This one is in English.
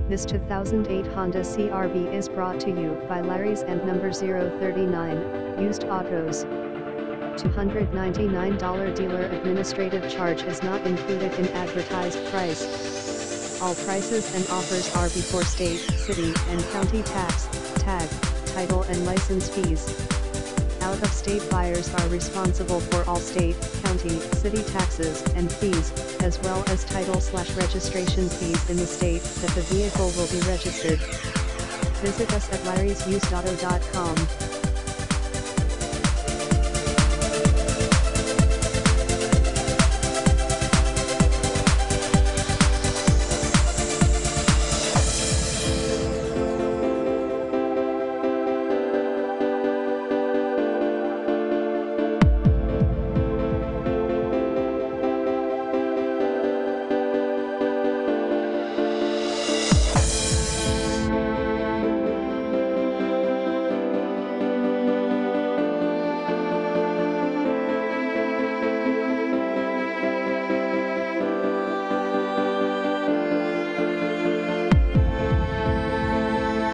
This 2008 Honda CR-V is brought to you by Larry's and number 039, Used Autos. $299 dealer administrative charge is not included in advertised price. All prices and offers are before state, city, and county tax, tag, title and license fees. Out-of-state buyers are responsible for all state, county, city taxes and fees, as well as title/registration fees in the state that the vehicle will be registered. Visit us at larrysusedauto.com.